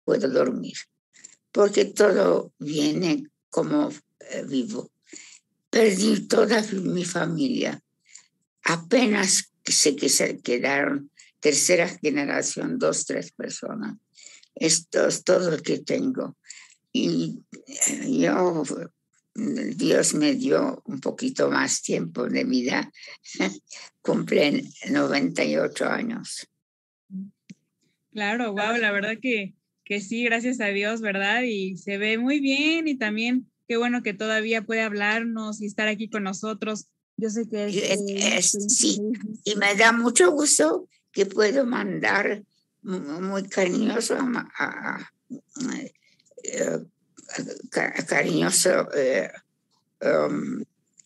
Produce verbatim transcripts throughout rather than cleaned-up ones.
puedo dormir, porque todo viene como eh, vivo. Perdí toda mi familia. Apenas sé que se quedaron tercera generación, dos, tres personas. Esto es todo lo que tengo. Y yo, Dios me dio un poquito más tiempo de vida. Cumplí noventa y ocho años. Claro, wow, la verdad que, que sí, gracias a Dios, ¿verdad? Y se ve muy bien y también qué bueno que todavía puede hablarnos y estar aquí con nosotros. Yo sé que es, Es, eh, es, sí, y me da mucho gusto que puedo mandar muy cariñoso a, a, a, a cariñoso eh, um,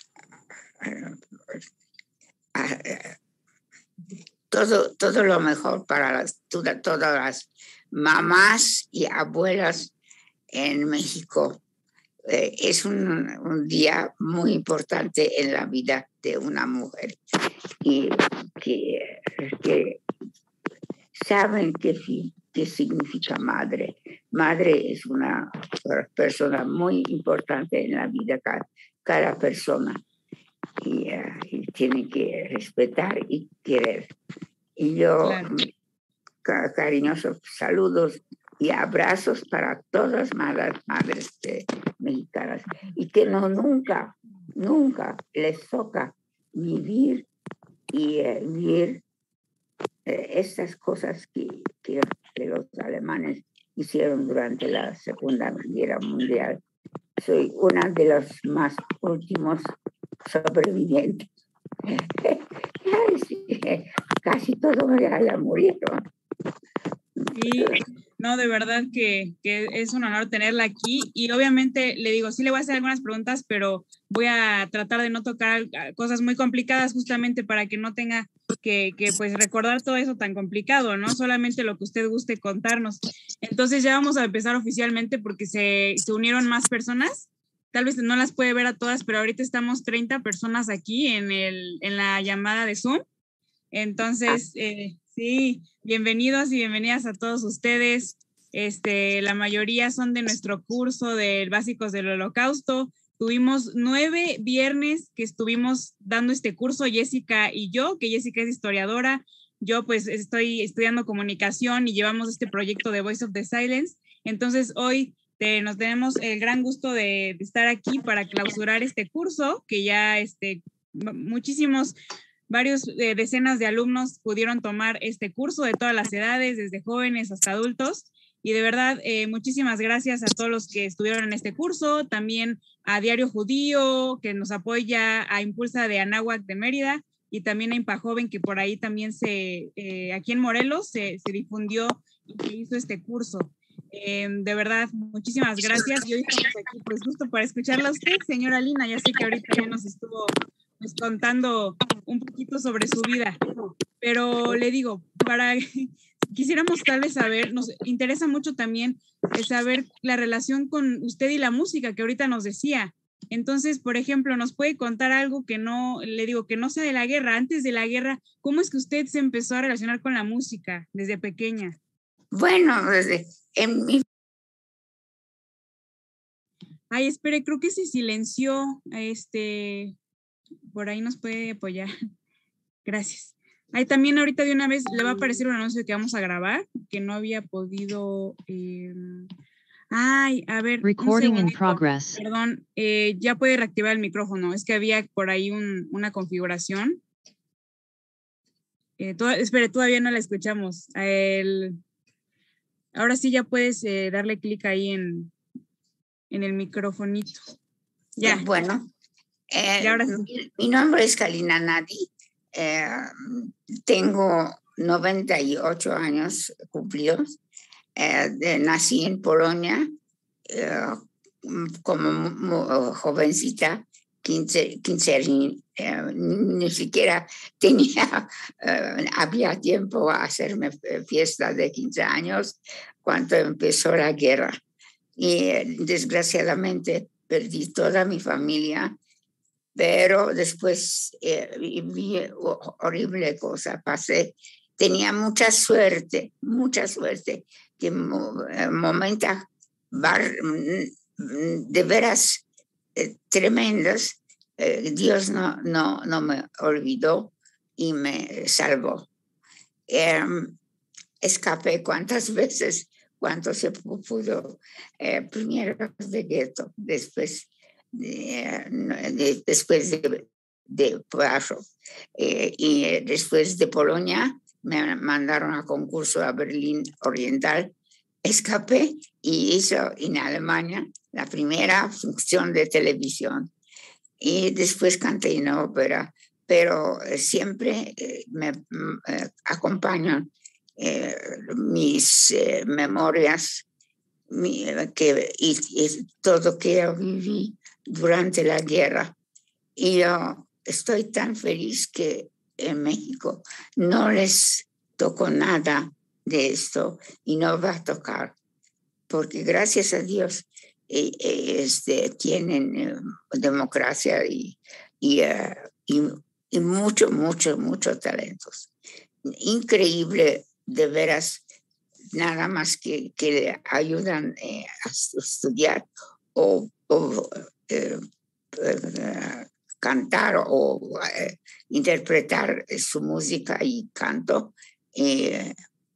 a, a, todo, todo lo mejor para las, toda, todas las mamás y abuelas en México. Eh, es un, un día muy importante en la vida de una mujer y que, que saben qué, qué significa madre. Madre es una persona muy importante en la vida de cada, cada persona y, uh, y tiene que respetar y querer. Y yo, claro. ca cariñosos saludos y abrazos para todas las madres, madres de, mexicanas y que no nunca, nunca les toca vivir y eh, vivir eh, estas cosas que, que, que los alemanes hicieron durante la Segunda Guerra Mundial. Soy una de los más últimos sobrevivientes. Ay, sí, casi todos ya murieron. Sí, no, de verdad que, que es un honor tenerla aquí y obviamente le digo, sí le voy a hacer algunas preguntas, pero voy a tratar de no tocar cosas muy complicadas justamente para que no tenga que, que pues recordar todo eso tan complicado, ¿no? Solamente lo que usted guste contarnos. Entonces ya vamos a empezar oficialmente porque se, se unieron más personas. Tal vez no las puede ver a todas, pero ahorita estamos treinta personas aquí en, el, en la llamada de Zoom. Entonces, eh, sí, bienvenidos y bienvenidas a todos ustedes. Este, la mayoría son de nuestro curso de Básicos del Holocausto. Tuvimos nueve viernes que estuvimos dando este curso, Jessica y yo, que Jessica es historiadora. Yo pues estoy estudiando comunicación y llevamos este proyecto de Voice of the Silence. Entonces, hoy te, nos tenemos el gran gusto de, de estar aquí para clausurar este curso, que ya este, muchísimos varios eh, decenas de alumnos pudieron tomar este curso de todas las edades, desde jóvenes hasta adultos. Y de verdad, eh, muchísimas gracias a todos los que estuvieron en este curso, también a Diario Judío, que nos apoya, a Impulsa de Anáhuac de Mérida, y también a Impajoven, que por ahí también se, eh, aquí en Morelos, se, se difundió y se hizo este curso. Eh, de verdad, muchísimas gracias. Y hoy estamos aquí, pues, justo para escucharla a usted, señora Lina. Ya sé que ahorita ya nos estuvo pues, contando un poquito sobre su vida, pero le digo, para quisiéramos tal vez saber, nos interesa mucho también saber la relación con usted y la música que ahorita nos decía. Entonces, por ejemplo, nos puede contar algo que no, le digo, que no sea de la guerra, antes de la guerra, ¿cómo es que usted se empezó a relacionar con la música desde pequeña? Bueno, desde en mi... Ay, espere, creo que se silenció, este, por ahí nos puede apoyar. Gracias. Ahí también ahorita de una vez le va a aparecer un anuncio que vamos a grabar, que no había podido... Eh... Ay, a ver, Recording in progress. Perdón, eh, ya puede reactivar el micrófono. Es que había por ahí un, una configuración. Eh, to espere, todavía no la escuchamos. El... Ahora sí ya puedes eh, darle clic ahí en, en el microfonito. Ya. Eh, bueno, eh, y ahora sí. mi, mi nombre es Kalina Nadi. Eh, tengo noventa y ocho años cumplidos. Eh, de, nací en Polonia eh, como jovencita, quince, quince eh, ni siquiera tenía, eh, había tiempo a hacerme fiesta de quince años cuando empezó la guerra. Y eh, desgraciadamente perdí toda mi familia, pero después eh, vi horrible cosa, pasé tenía mucha suerte, mucha suerte, que momentos de veras eh, tremendos, eh, Dios no, no, no me olvidó y me salvó. Eh, escapé cuantas veces, cuanto se pudo, eh, primero de gueto, después de, de, después de, de Praga, eh, y después de Polonia me mandaron a concurso a Berlín Oriental, escapé y hizo en Alemania la primera función de televisión y después canté en ópera, pero siempre eh, me eh, acompañan eh, mis eh, memorias mi, que, y, y todo que yo viví durante la guerra. Y yo estoy tan feliz que en México no les tocó nada de esto y no va a tocar, porque gracias a Dios eh, eh, este, tienen eh, democracia y, y, uh, y, y mucho, mucho, muchos talentos. Increíble, de veras, nada más que, que le ayudan eh, a estudiar o, o eh, eh, cantar o eh, interpretar su música y canto, eh,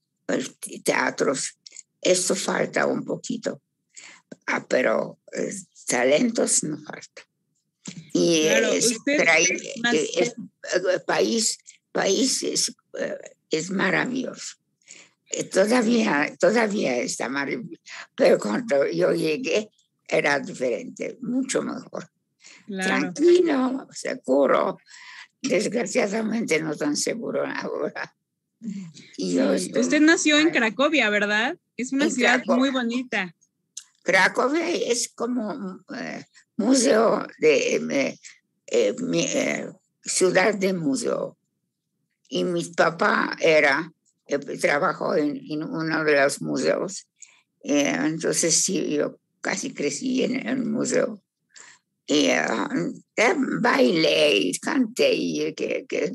teatros. Esto falta un poquito, ah, pero eh, talentos no falta. Y claro, es, usted es, es, es, país, país es, es maravilloso. Todavía, todavía está maravilloso, pero cuando yo llegué era diferente, mucho mejor. Claro. Tranquilo, seguro. Desgraciadamente no tan seguro ahora. Y yo sí. estoy... Usted nació en Cracovia, ¿verdad? Es una ciudad Cracovia. Muy bonita. Cracovia es como eh, museo de eh, eh, mi, eh, ciudad de museo. Y mi papá era, eh, trabajó en, en uno de los museos. Eh, entonces sí, yo casi crecí en el museo. Y uh, bailé, canté, y que, que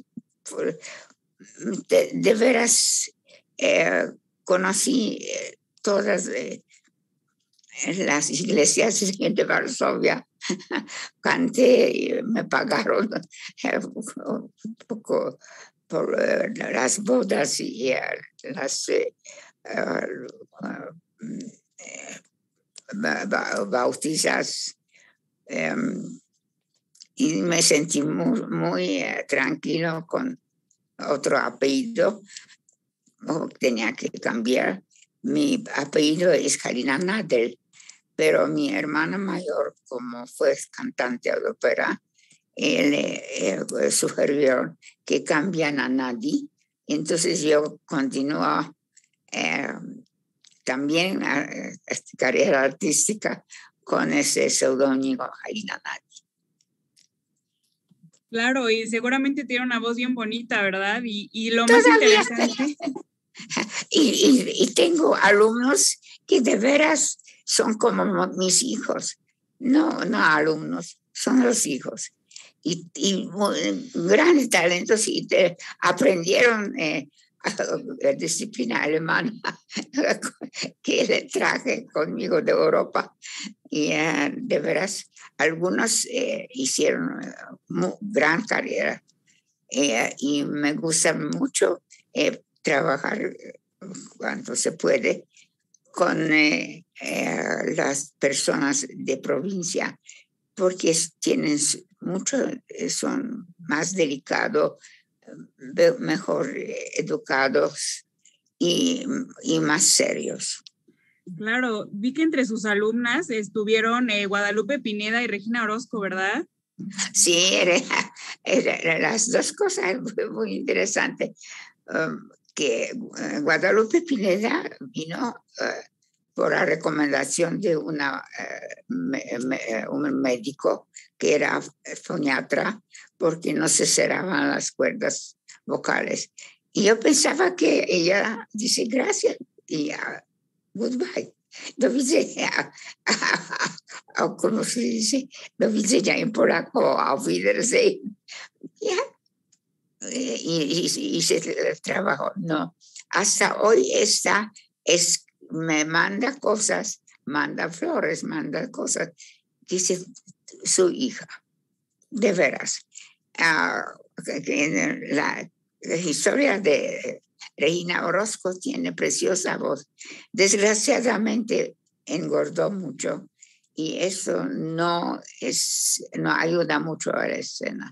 de, de veras eh, conocí eh, todas eh, las iglesias de Varsovia. Canté y me pagaron eh, un poco por uh, las bodas y uh, las uh, uh, uh, bautizas. Um, y me sentí muy, muy uh, tranquilo con otro apellido. Oh, tenía que cambiar. Mi apellido es Karina Nadel, pero mi hermana mayor, como fue cantante de ópera, él, eh, sugirió que cambian a Nadi. Entonces yo continúo eh, también eh, carrera artística con ese seudónimo Karina Nadi. Claro, y seguramente tiene una voz bien bonita, ¿verdad? Y, y lo más interesante... y, y, y tengo alumnos que de veras son como mis hijos. No, no alumnos, son los hijos. Y, y grandes talentos y te, aprendieron eh, la disciplina alemana que le traje conmigo de Europa. Y uh, de veras, algunos eh, hicieron muy, gran carrera. Eh, y me gusta mucho eh, trabajar cuando se puede con eh, eh, las personas de provincia, porque tienen mucho, son más delicados, mejor educados y, y más serios. Claro, vi que entre sus alumnas estuvieron eh, Guadalupe Pineda y Regina Orozco, ¿verdad? Sí, era, era, las dos cosas muy, muy interesantes. Um, que uh, Guadalupe Pineda vino uh, por la recomendación de una, uh, me, me, un médico que era foniatra, porque no se cerraban las cuerdas vocales. Y yo pensaba que ella dice gracias y uh, goodbye. Do widzenia, o como se dice, do widzenia en polaco, auf Wiedersehen. Ja. eh, y, y hice el trabajo. No, hasta hoy está, es, me manda cosas, manda flores, manda cosas, dice su hija, de veras. Uh, la, la historia de Regina Orozco tiene preciosa voz. Desgraciadamente engordó mucho y eso no, es, no ayuda mucho a la escena.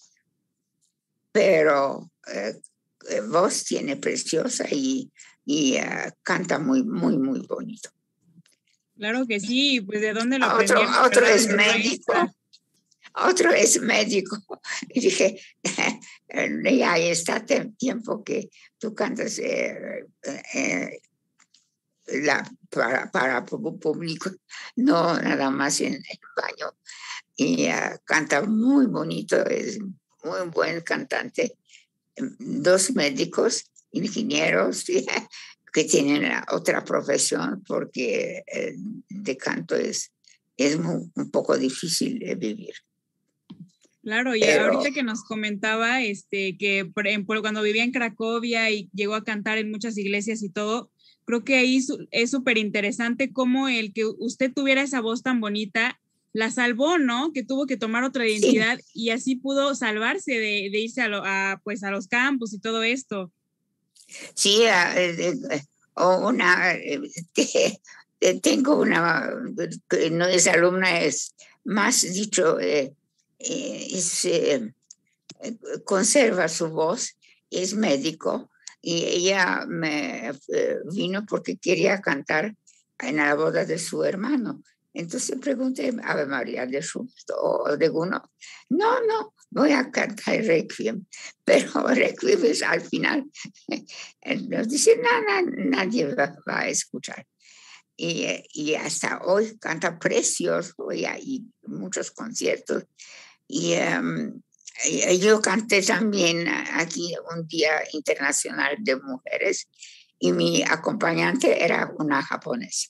Pero eh, voz tiene preciosa y, y uh, canta muy, muy, muy bonito. Claro que sí, pues ¿de dónde lo otro, aprendieron? Otro es médico. Otro es médico. Y dije, ya está tiempo que tú cantas eh, eh, la, para, para público, no nada más en el baño. Y uh, canta muy bonito, es muy buen cantante. Dos médicos, ingenieros, que tienen otra profesión porque eh, de canto es, es muy, un poco difícil de vivir. Claro, y Pero, ahorita que nos comentaba este, que por ejemplo, cuando vivía en Cracovia y llegó a cantar en muchas iglesias y todo, creo que ahí es súper interesante cómo el que usted tuviera esa voz tan bonita la salvó, ¿no? Que tuvo que tomar otra identidad sí. Y así pudo salvarse de, de irse a, lo, a, pues, a los campos y todo esto. Sí, uh, una, uh, tengo una, no es alumna, es más dicho, eh, es, eh, conserva su voz, es médico, y ella me eh, vino porque quería cantar en la boda de su hermano. Entonces pregunté, Ave María de Schubert o de uno. No, no, voy a cantar Requiem, pero Requiem es al final. Nos dice, no, no, nadie va, va a escuchar. Y, y hasta hoy canta precioso y hay muchos conciertos. Y um, yo canté también aquí un Día Internacional de Mujeres y mi acompañante era una japonesa.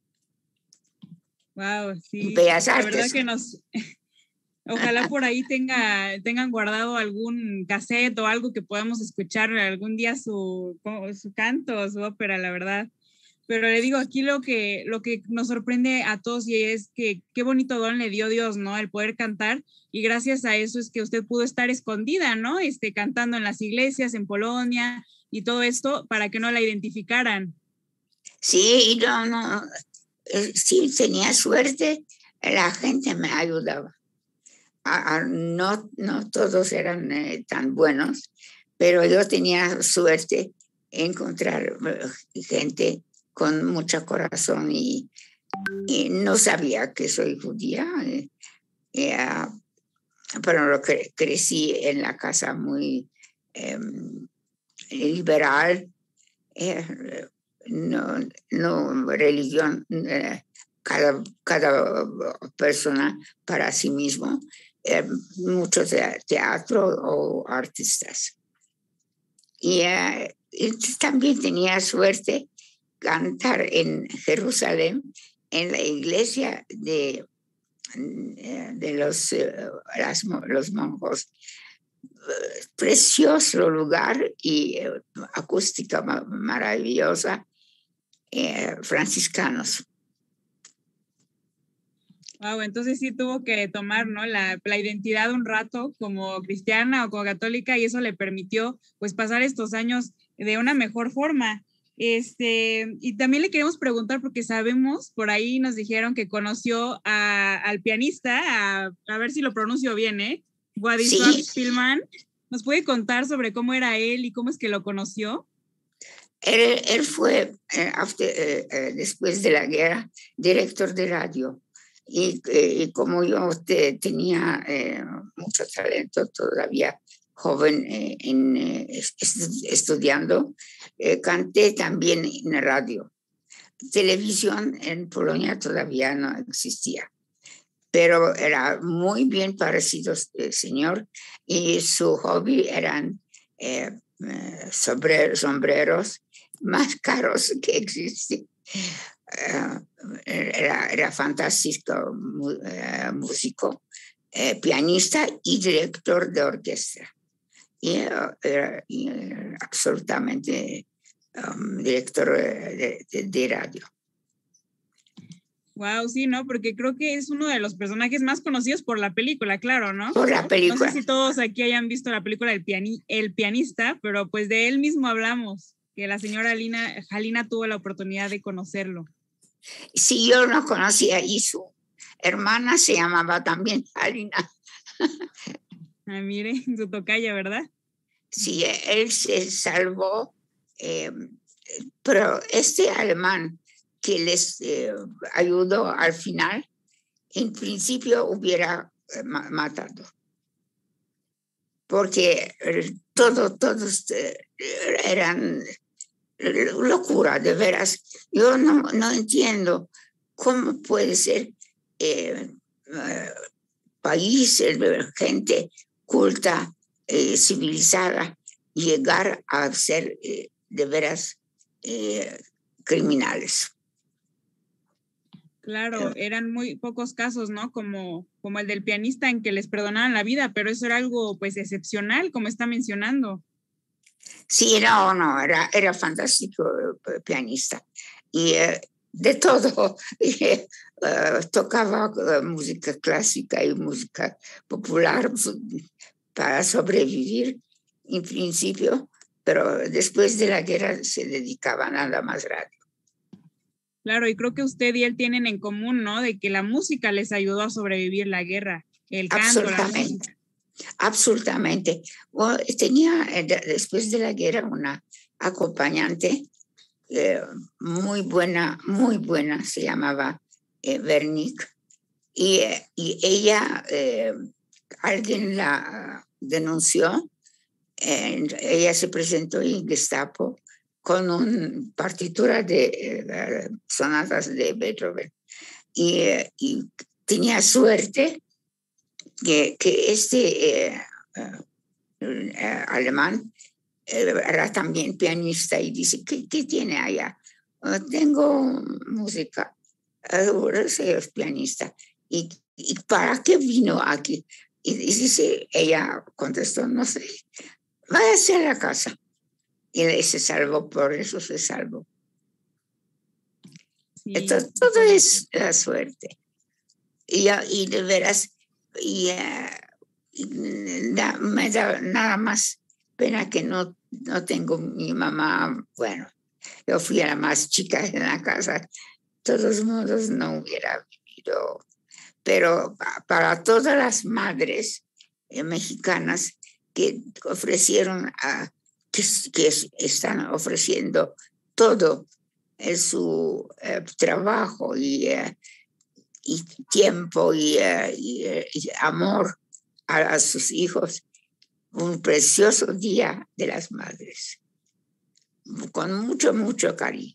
Wow, sí. Bellas La Artes. verdad que nos... Ojalá por ahí tenga, tengan guardado algún cassette o algo que podamos escuchar algún día su, su canto, su ópera, la verdad. Pero le digo, aquí lo que, lo que nos sorprende a todos y es que qué bonito don le dio Dios, ¿no? El poder cantar, y gracias a eso es que usted pudo estar escondida, ¿no? Este, cantando en las iglesias, en Polonia y todo esto para que no la identificaran. Sí, no, no, sí, tenía suerte, la gente me ayudaba. A, a, no, no todos eran eh, tan buenos, pero yo tenía suerte encontrar gente con mucho corazón y, y no sabía que soy judía, eh, eh, pero cre crecí en la casa muy eh, liberal, eh, no, no religión, eh, cada, cada persona para sí mismo, eh, mucho teatro o artistas. Y, eh, y también tenía suerte cantar en Jerusalén, en la iglesia de, de los, las, los monjos. Precioso lugar y eh, acústica maravillosa, eh, franciscanos. Wow, entonces sí tuvo que tomar, ¿no? la, la identidad un rato como cristiana o como católica, y eso le permitió pues pasar estos años de una mejor forma. Este, y también le queremos preguntar, porque sabemos, por ahí nos dijeron que conoció a, al pianista, a, a ver si lo pronuncio bien, ¿eh? Władysław sí. Szpilman. ¿Nos puede contar sobre cómo era él y cómo es que lo conoció? Él, él fue, eh, after, eh, eh, después de la guerra, director de radio. Y, eh, y como yo te, tenía eh, mucho talento, todavía joven, eh, en, eh, estudiando, eh, canté también en radio. Televisión en Polonia todavía no existía, pero era muy bien parecido el señor, y su hobby eran eh, sombreros, sombreros más caros que existen. Uh, era, era fantástico uh, músico, uh, pianista y director de orquesta. y uh, era y, uh, absolutamente um, director de, de, de radio. Wow, sí, ¿no? Porque creo que es uno de los personajes más conocidos por la película, claro, ¿no? Por la película. No sé si todos aquí hayan visto la película El, piani El pianista, pero pues de él mismo hablamos, que la señora Halina, Halina tuvo la oportunidad de conocerlo. Sí, yo no conocía y su hermana se llamaba también Halina. Ah, mire, su tocaya, ¿verdad? Sí, él se salvó, eh, pero este alemán que les eh, ayudó al final, en principio hubiera eh, matado. Porque todo, todos eh, eran locura, de veras. Yo no, no entiendo cómo puede ser eh, eh, país, gente culta, eh, civilizada, llegar a ser eh, de veras eh, criminales. Claro, eran muy pocos casos, ¿no? Como, como el del pianista en que les perdonaban la vida, pero eso era algo pues excepcional, como está mencionando. Sí, no, no, era, era fantástico eh, pianista. Y eh, de todo, eh, uh, tocaba uh, música clásica y música popular para sobrevivir en principio, pero después de la guerra se dedicaba nada más radio. Claro, y creo que usted y él tienen en común, ¿no? De que la música les ayudó a sobrevivir la guerra, el canto, la música. Absolutamente. Bueno, tenía después de la guerra una acompañante eh, muy buena, muy buena, se llamaba eh, Vernick, y, y ella, eh, alguien la denunció, eh, ella se presentó en Gestapo con una partitura de eh, sonatas de Beethoven, y, eh, y tenía suerte que, que este eh, eh, alemán eh, era también pianista y dice, ¿qué, qué tiene allá? Uh, tengo música, ahora uh, es pianista. ¿Y, ¿Y para qué vino aquí? Y, y dice, ella contestó, no sé, váyase a la casa. Y él se salvó, por eso se salvó. Sí, Entonces, todo es la suerte. Y, y de veras, y, uh, da, me da nada más pena que no, no tengo mi mamá. Bueno, yo fui la más chica en la casa, de todos modos no hubiera vivido. Pero para todas las madres eh, mexicanas que ofrecieron, a, que, que están ofreciendo todo en su eh, trabajo y, eh, y tiempo y, eh, y, eh, y amor a, a sus hijos, un precioso día de las madres, con mucho, mucho cariño.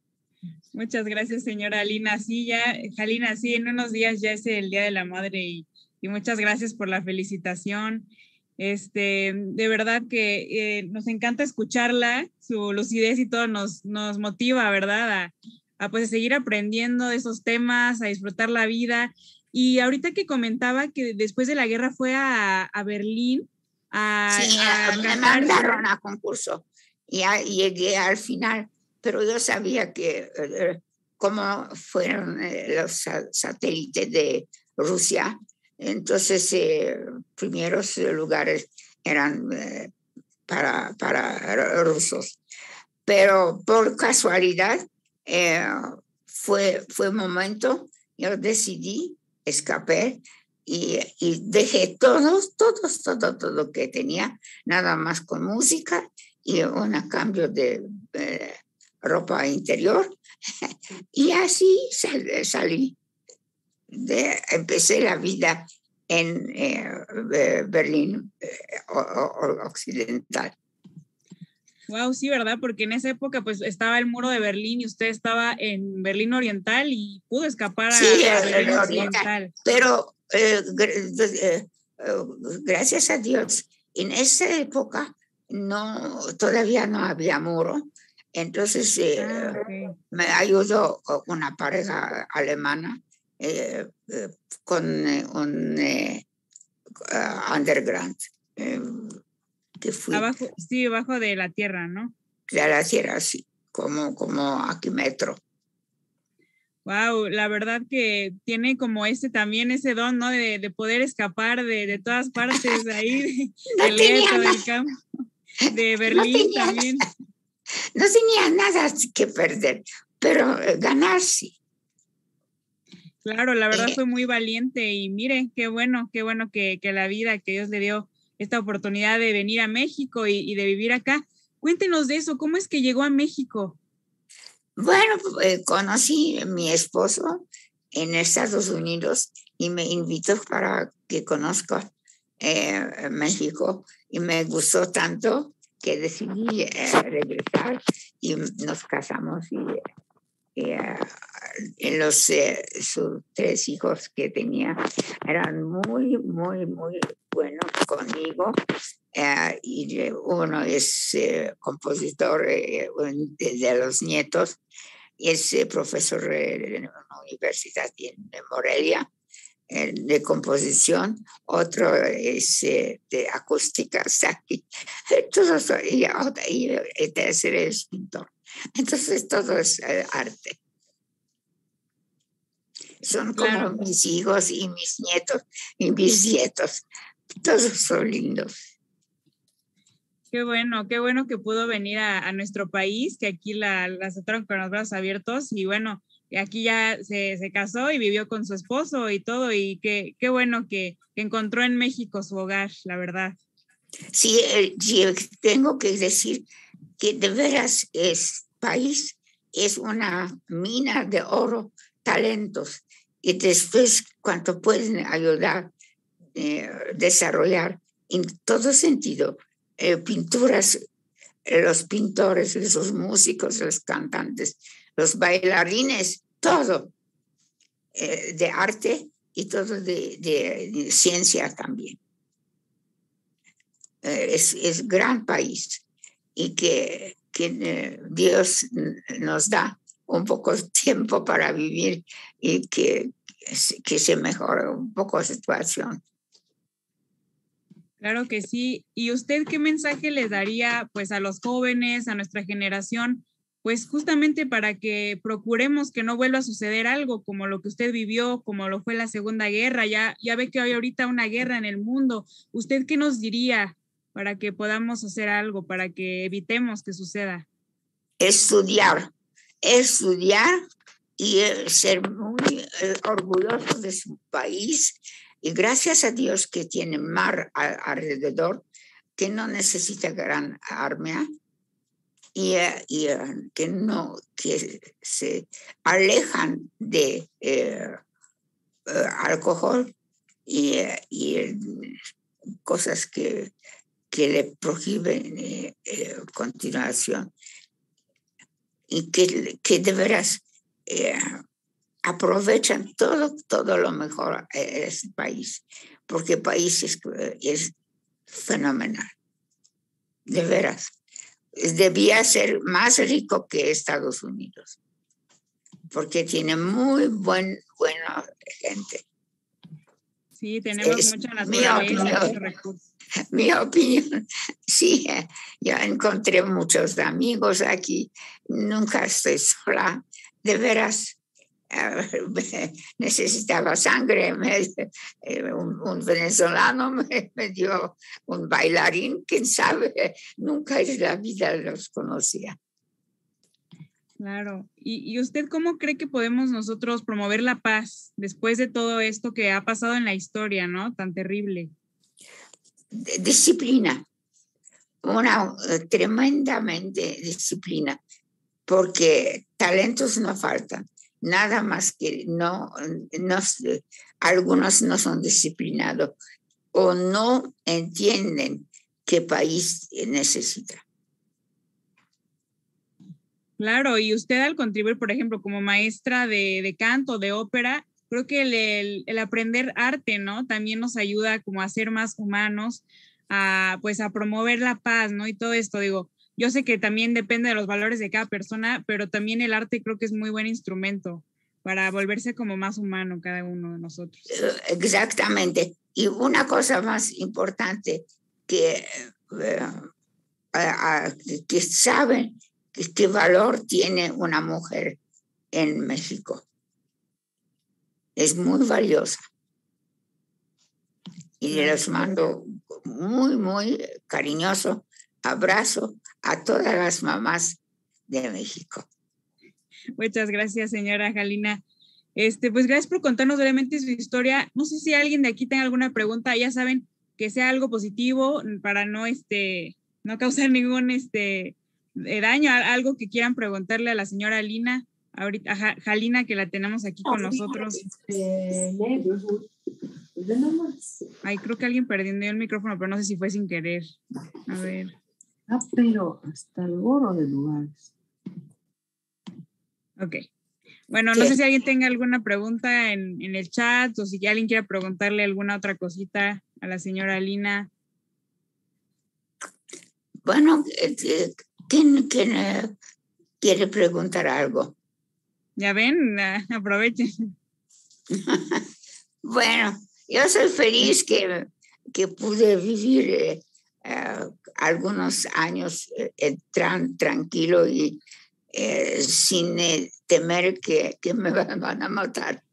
Muchas gracias, señora Halina. Sí, ya, Halina, sí, en unos días ya es el Día de la Madre y, y muchas gracias por la felicitación. Este, de verdad que eh, nos encanta escucharla, su lucidez y todo nos, nos motiva, ¿verdad? A, a pues a seguir aprendiendo de esos temas, a disfrutar la vida. Y ahorita que comentaba que después de la guerra fue a, a Berlín a, sí, a me cantar. mandaron a concurso y a, llegué al final, pero yo sabía que eh, cómo fueron eh, los satélites de Rusia, entonces eh, primeros lugares eran eh, para, para rusos. Pero por casualidad eh, fue, fue un momento, yo decidí escapar y, y dejé todos, todos, todo, todo lo que tenía, nada más con música y un cambio de eh, ropa interior. Y así sal, salí. De, empecé la vida en eh, Berlín eh, o, o, occidental. Wow, sí, ¿verdad? Porque en esa época pues estaba el muro de Berlín y usted estaba en Berlín Oriental y pudo escapar a, sí, a el, Berlín el Occidental. Pero eh, eh, gracias a Dios, en esa época no, todavía no había muro. Entonces eh, ah, okay. me ayudó una pareja alemana eh, eh, con un eh, uh, underground. Eh, que fui. Abajo, sí, abajo de la tierra, ¿no? De la tierra, sí, como, como aquí metro. Wow, la verdad que tiene como ese también ese don, ¿no? De, de poder escapar de, de todas partes de ahí, de, no del tenía gueto, nada, del campo, de no Berlín tenía, también. no tenía nada que perder, pero ganar sí. Claro, la verdad Eh, fue muy valiente y mire, qué bueno, qué bueno que, que la vida, que Dios le dio esta oportunidad de venir a México y, y de vivir acá. Cuéntenos de eso, ¿cómo es que llegó a México? bueno, eh, conocí a mi esposo en Estados Unidos y me invitó para que conozca eh, México y me gustó tanto que decidí eh, regresar y nos casamos y, y uh, los eh, sus tres hijos que tenía eran muy, muy, muy buenos conmigo. Uh, y uno es eh, compositor eh, de, de los nietos y es eh, profesor en una universidad en Morelia eh, de composición, otro es eh, de acústica, aquí, todos, y, y el tercero es pintor. Entonces todo es eh, arte. Son Claro. como mis hijos y mis nietos y bisnietos. Todos son lindos. Qué bueno, qué bueno que pudo venir a, a nuestro país, que aquí la, la aceptaron con los brazos abiertos y bueno, aquí ya se, se casó y vivió con su esposo y todo y qué, qué bueno que, que encontró en México su hogar, la verdad. Sí, eh, sí, tengo que decir que de veras es país, es una mina de oro, talentos, y después cuánto pueden ayudar, eh, desarrollar en todo sentido, eh, pinturas, eh, los pintores, los músicos, los cantantes, los bailarines, todo eh, de arte y todo de, de, de ciencia también. Eh, es, es gran país y que, que eh, Dios nos da un poco de tiempo para vivir y que, que se mejore un poco la situación. Claro que sí. ¿Y usted qué mensaje les daría pues a los jóvenes, a nuestra generación, pues justamente para que procuremos que no vuelva a suceder algo como lo que usted vivió, como lo fue la Segunda Guerra? Ya, ya ve que hay ahorita una guerra en el mundo. ¿Usted qué nos diría para que podamos hacer algo, para que evitemos que suceda? Estudiar, estudiar y eh, ser muy eh, orgulloso de su país. Y gracias a Dios que tiene mar a, alrededor, que no necesita gran arma y, uh, y uh, que no, que se alejan de eh, uh, alcohol y, uh, y cosas que, que le prohíben eh, eh, continuación. Y que, que de veras eh, aprovechan todo, todo lo mejor de ese país, porque el país es, es fenomenal, de veras. Debía ser más rico que Estados Unidos, porque tiene muy buen, buena gente. Sí, tenemos Es mucha mi naturaleza, opinión, muchos recursos. mi opinión. Sí, yo encontré muchos amigos aquí, nunca estoy sola, de veras. Necesitaba sangre, me, un, un venezolano me, me dio un bailarín, quién sabe, nunca en la vida los conocía. Claro. ¿Y, ¿Y usted cómo cree que podemos nosotros promover la paz después de todo esto que ha pasado en la historia, ¿no? Tan terrible. Disciplina, una uh, tremendamente disciplina, porque talentos no faltan, nada más que no, no algunos no son disciplinados o no entienden qué país necesita. Claro, y usted al contribuir, por ejemplo, como maestra de, de canto, de ópera, creo que el, el, el aprender arte, ¿no? También nos ayuda como a ser más humanos, a pues a promover la paz, ¿no? Y todo esto, digo, yo sé que también depende de los valores de cada persona, pero también el arte creo que es muy buen instrumento para volverse como más humano cada uno de nosotros. Exactamente. Y una cosa más importante, que eh, a, a, que saben qué valor tiene una mujer en México. Es muy valiosa. Y les mando muy, muy cariñoso abrazo a todas las mamás de México. Muchas gracias, señora Galina. Este, pues gracias por contarnos brevemente su historia. No sé si alguien de aquí tenga alguna pregunta. Ya saben, que sea algo positivo para no, este, no causar ningún este, daño, algo que quieran preguntarle a la señora Lina, ahorita, a Galina, que la tenemos aquí con nosotros. Ay, creo que alguien perdió el micrófono, pero no sé si fue sin querer. A ver. Ah, pero hasta el gorro de lugares. Ok. Bueno, no sé si alguien tenga alguna pregunta en, en el chat o si alguien quiere preguntarle alguna otra cosita a la señora Lina. Bueno, ¿quién, quién eh, quiere preguntar algo? Ya ven, aprovechen. Bueno, yo soy feliz que, que pude vivir eh, uh, algunos años eh, tran, tranquilo y eh, sin eh, temer que, que me van a matar.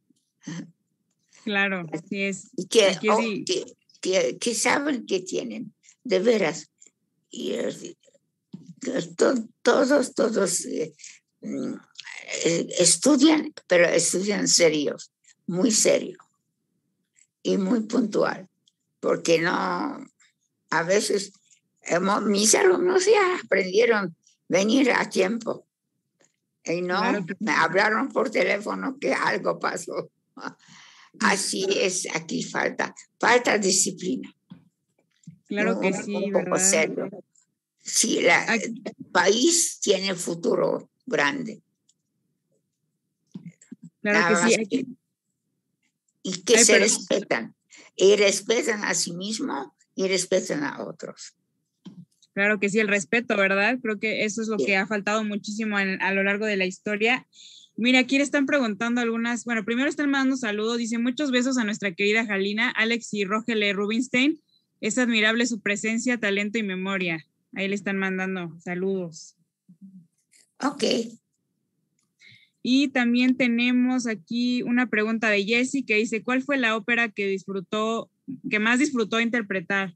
Claro, así es. Y que, Aquí oh, sí. que, que, que saben que tienen, de veras. Y eh, to, todos, todos eh, eh, estudian, pero estudian serios, muy serio y muy puntual, porque no, a veces hemos, mis alumnos ya aprendieron venir a tiempo y no claro que... me hablaron por teléfono que algo pasó. Así es, aquí falta, falta disciplina. Claro que un, sí, un poco ¿verdad? serio. Sí, la, el país tiene futuro grande. Claro Nada que sí. Aquí... Que, y que Ay, se pero... respetan. Y respetan a sí mismos y respetan a otros. Claro que sí, el respeto, ¿verdad? Creo que eso es lo sí. que ha faltado muchísimo en, a lo largo de la historia. Mira, aquí le están preguntando algunas, bueno, primero están mandando saludos, dice muchos besos a nuestra querida Galina, Alex y Rogele Rubinstein. Es admirable su presencia, talento y memoria. Ahí le están mandando saludos. Ok. Y también tenemos aquí una pregunta de Jessie que dice, ¿cuál fue la ópera que disfrutó, que más disfrutó interpretar?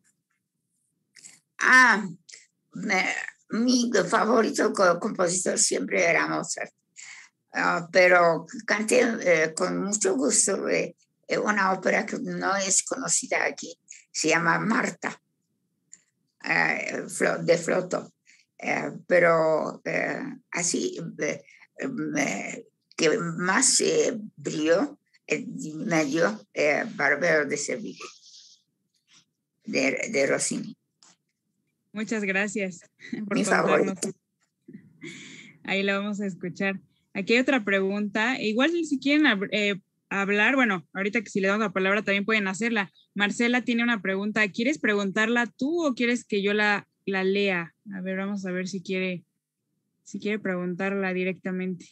Ah, me, mi favorito compositor siempre era Mozart, uh, pero canté eh, con mucho gusto eh, una ópera que no es conocida aquí, se llama Marta, eh, de Floto, eh, pero eh, así eh, eh, que más eh, brilló eh, me dio eh, Barbero de Sevilla, de, de Rossini. Muchas gracias por Mi contarnos. favorito. Ahí la vamos a escuchar. Aquí hay otra pregunta. Igual si quieren eh, hablar, bueno, ahorita que si le damos la palabra también pueden hacerla. Marcela tiene una pregunta. ¿Quieres preguntarla tú o quieres que yo la, la lea? A ver, vamos a ver si quiere, si quiere preguntarla directamente.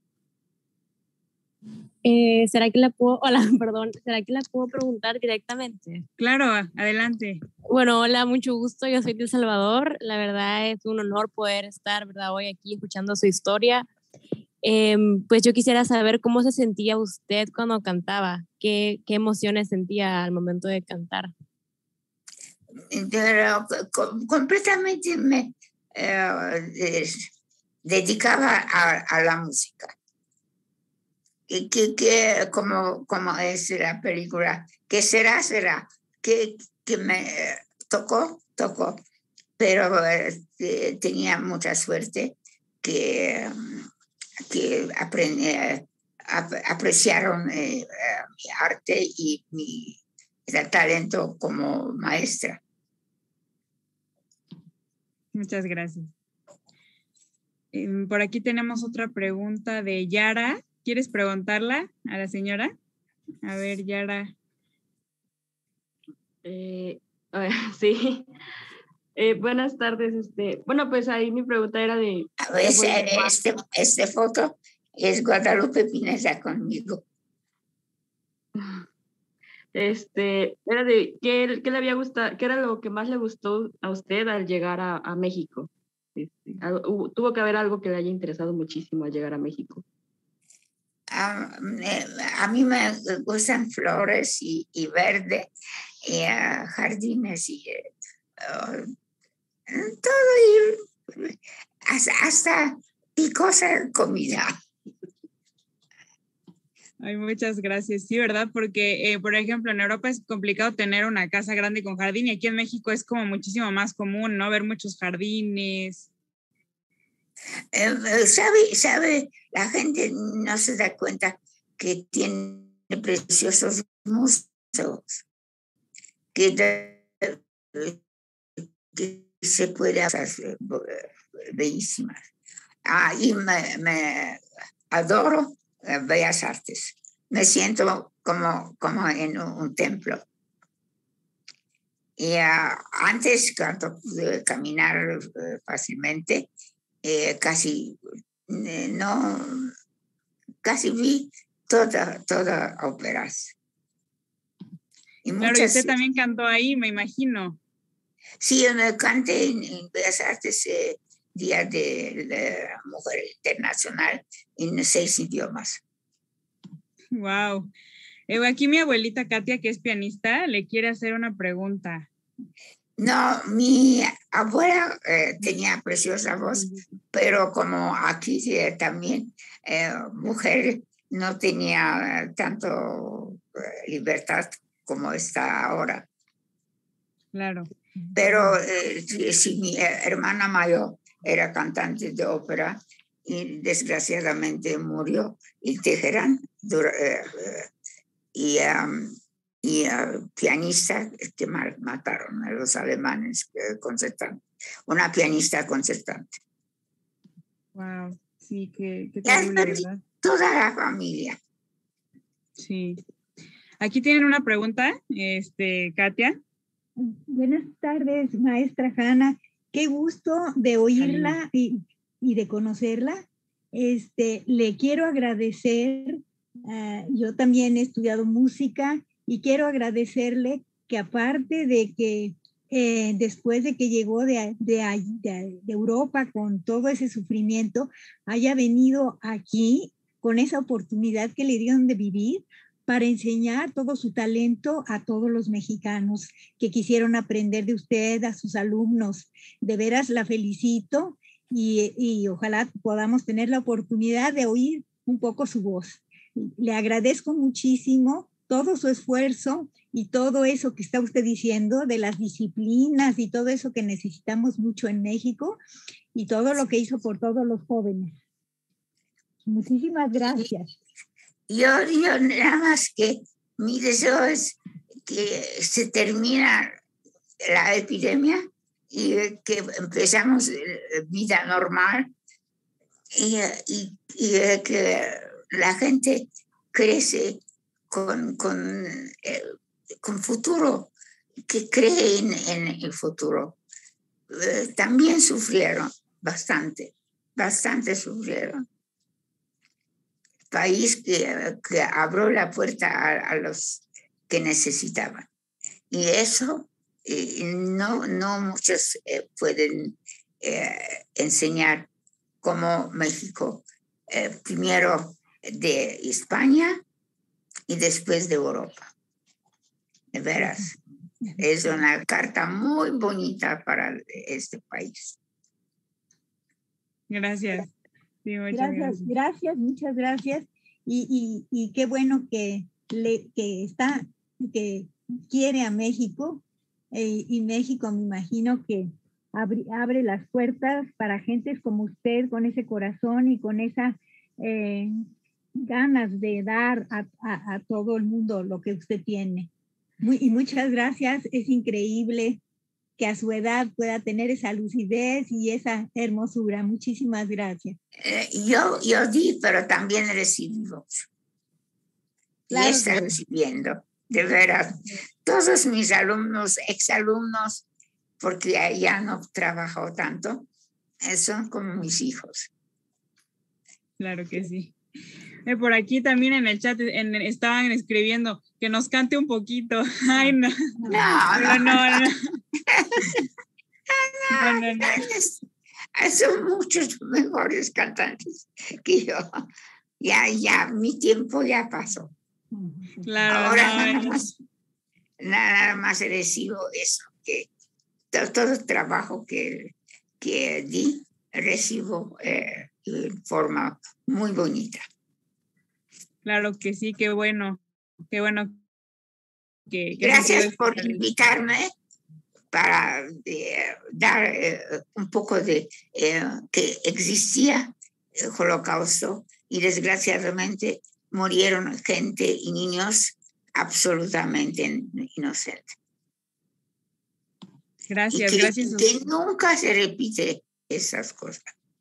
Eh, ¿Será que la puedo, hola, perdón, ¿será que la puedo preguntar directamente? Claro, adelante. Bueno, hola, mucho gusto, yo soy de El Salvador, la verdad es un honor poder estar, ¿verdad?, hoy aquí escuchando su historia. Eh, pues yo quisiera saber cómo se sentía usted cuando cantaba, qué, qué emociones sentía al momento de cantar. Pero, completamente me eh, dedicaba a, a la música. Y que, que como, como es la película, que será, será, que, que me tocó, tocó, pero eh, tenía mucha suerte que, que aprendí, ap apreciaron eh, mi arte y mi el talento como maestra. Muchas gracias. Por aquí tenemos otra pregunta de Yara. ¿Quieres preguntarla a la señora? A ver, Yara. Eh, sí. Eh, buenas tardes. Este, bueno, pues ahí mi pregunta era de... A ver, este, este foto es Guadalupe Pineda conmigo. Este, era de, ¿qué, qué le había gustado, qué era lo que más le gustó a usted al llegar a, a México? Este, algo- hubo- tuvo que haber algo que le haya interesado muchísimo al llegar a México. Ah, me- a mí me gustan flores y, y verde, y ah, jardines y eh, ah, todo, y hasta, hasta picosa comida. Ay, muchas gracias. Sí, ¿verdad? Porque, eh, por ejemplo, en Europa es complicado tener una casa grande con jardín y aquí en México es como muchísimo más común, ¿no? Ver muchos jardines. Eh, eh, ¿Sabe, sabe? La gente no se da cuenta que tiene preciosos museos, que, de- que se puede hacer bellísimas. Ah, y me, me adoro eh, Bellas Artes. Me siento como, como en un, un templo. Y uh, antes, cuando pude caminar uh, fácilmente, eh, casi eh, no, casi vi toda, toda óperas. Y Claro, y muchas, usted también cantó ahí, me imagino. sí, me canté en, en Bellas Artes eh, Día de la Mujer Internacional en seis idiomas. Wow. Eh, aquí mi abuelita Katia, que es pianista, le quiere hacer una pregunta. No, mi abuela eh, tenía preciosa voz, pero como aquí eh, también eh, mujer no tenía eh, tanto eh, libertad como está ahora. Claro. Pero eh, si, si mi hermana mayor era cantante de ópera y desgraciadamente murió en Teherán dura, eh, eh, y um, y uh, pianista que mataron a los alemanes eh, concertante, una pianista concertante. Wow, sí, qué, qué terrible, ¿verdad? Toda la familia. Sí. Aquí tienen una pregunta, este, Katia. Buenas tardes, maestra Hanna. Qué gusto de oírla y, y de conocerla. Este, le quiero agradecer. Uh, yo también he estudiado música y quiero agradecerle que aparte de que eh, después de que llegó de, de, de, de Europa con todo ese sufrimiento, haya venido aquí con esa oportunidad que le dieron de vivir para enseñar todo su talento a todos los mexicanos que quisieron aprender de usted, a sus alumnos. De veras la felicito y, y ojalá podamos tener la oportunidad de oír un poco su voz. Le agradezco muchísimo todo su esfuerzo y todo eso que está usted diciendo de las disciplinas y todo eso que necesitamos mucho en México y todo lo que hizo por todos los jóvenes. Muchísimas gracias. Yo, yo nada más que mi deseo es que se termina la epidemia y que empezamos vida normal y, y, y que la gente crece con, con, eh, con futuro, que cree en, en el futuro. Eh, también sufrieron bastante, bastante sufrieron. País que, que abrió la puerta a, a los que necesitaban. Y eso eh, no, no muchos eh, pueden eh, enseñar como México, eh, primero de España y después de Europa. De veras, es una carta muy bonita para este país. Gracias. Sí, muchas gracias, gracias, gracias, muchas gracias. Y, y, y qué bueno que, le, que está, que quiere a México. Eh, y México me imagino que abre, abre las puertas para gentes como usted, con ese corazón y con esas eh, ganas de dar a, a, a todo el mundo lo que usted tiene. Muy, y muchas gracias, es increíble que a su edad pueda tener esa lucidez y esa hermosura. Muchísimas gracias. Eh, yo, yo di, pero también recibí mucho. Claro, y está recibiendo, de veras. Todos mis alumnos, exalumnos, porque ya no trabajo tanto, son como mis hijos. Claro que sí. Eh, por aquí también en el chat en, estaban escribiendo que nos cante un poquito. Ay, no. No, no, no. no, no. no, no, no. Son muchos mejores cantantes que yo. Ya, ya, mi tiempo ya pasó. Claro, Ahora no, nada, no. más, nada más recibo eso, que todo, todo el trabajo que, que di, recibo eh, en forma muy bonita. Claro que sí, qué bueno, qué bueno. Que, que Gracias por invitarme para eh, dar eh, un poco de eh, que existía el Holocausto y desgraciadamente murieron gente y niños absolutamente inocentes. Gracias, y que, gracias. Y que nunca se repite esas cosas.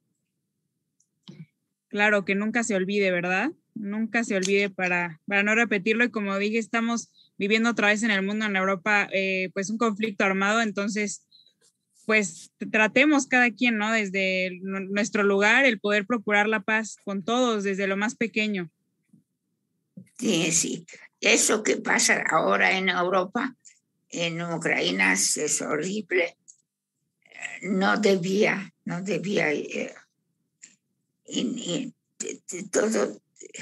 Claro, que nunca se olvide, ¿verdad? Nunca se olvide para, para no repetirlo. Y como dije, estamos viviendo otra vez en el mundo, en Europa, eh, pues un conflicto armado. Entonces, pues tratemos cada quien, ¿no? Desde nuestro lugar, el poder procurar la paz con todos, desde lo más pequeño. Sí, sí. Eso que pasa ahora en Europa, en Ucrania, es horrible. No debía, no debía... Eh, y, y, y todo,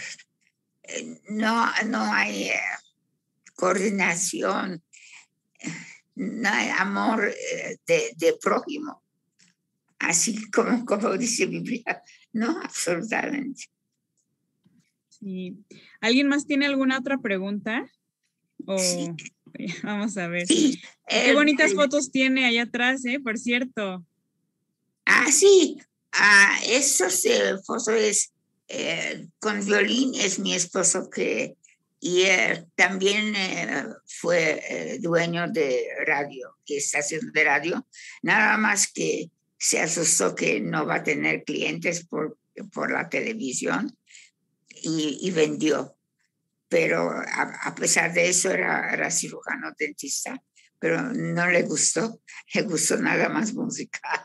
no, no hay eh, coordinación, no hay amor eh, de, de prójimo, así como, como dice Biblia, no, absolutamente. Sí. ¿Alguien más tiene alguna otra pregunta? O, sí. Vamos a ver. Sí, Qué el, bonitas el, fotos tiene allá atrás, ¿eh? Por cierto. Ah, sí, ah, esos eh, fotos eh, con violín es mi esposo que y eh, también eh, fue eh, dueño de radio, estación de radio, nada más que se asustó que no va a tener clientes por, por la televisión y, y vendió. Pero a, a pesar de eso era, era cirujano dentista, pero no le gustó, le gustó nada más música.